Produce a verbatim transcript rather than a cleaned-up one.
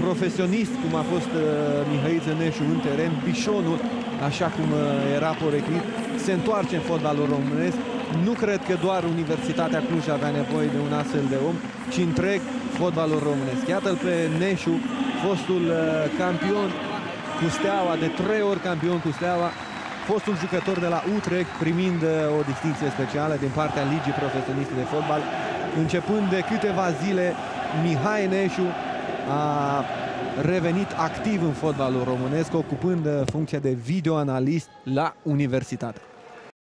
profesionist, cum a fost uh, Mihăiță Neșu în teren, bișonul, așa cum uh, era poreclit, se întoarce în fotbalul românesc. Nu cred că doar Universitatea Cluj avea nevoie de un astfel de om, ci întreg fotbalul românesc. Iată-l pe Neșu, fostul uh, campion cu Steaua, de trei ori campion cu Steaua, fostul jucător de la Utrecht, primind uh, o distinție specială din partea Ligii Profesioniste de Fotbal. Începând de câteva zile, Mihai Neșu a revenit activ în fotbalul românesc, ocupând uh, funcția de videoanalist la Universitate.